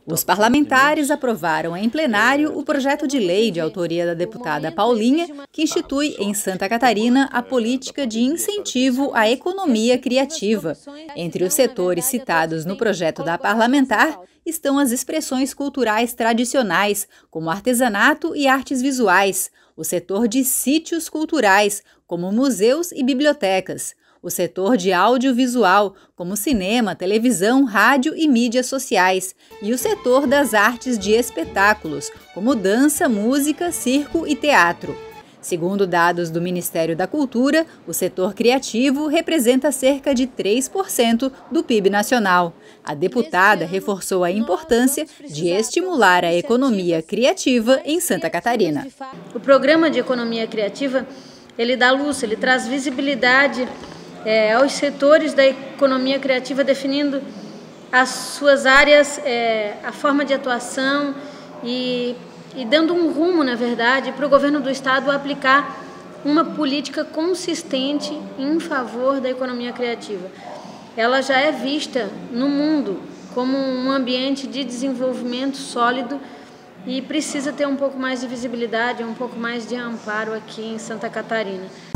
Os parlamentares aprovaram em plenário o projeto de lei de autoria da deputada Paulinha, que institui em Santa Catarina a política de incentivo à economia criativa. Entre os setores citados no projeto da parlamentar estão as expressões culturais tradicionais, como artesanato e artes visuais, o setor de sítios culturais, como museus e bibliotecas, o setor de audiovisual, como cinema, televisão, rádio e mídias sociais, e o setor das artes de espetáculos, como dança, música, circo e teatro. Segundo dados do Ministério da Cultura, o setor criativo representa cerca de 3% do PIB nacional. A deputada reforçou a importância de estimular a economia criativa em Santa Catarina. O programa de economia criativa, ele dá luz, ele traz visibilidade aos setores da economia criativa, definindo as suas áreas, a forma de atuação e dando um rumo, na verdade, para o governo do estado aplicar uma política consistente em favor da economia criativa. Ela já é vista no mundo como um ambiente de desenvolvimento sólido e precisa ter um pouco mais de visibilidade, um pouco mais de amparo aqui em Santa Catarina.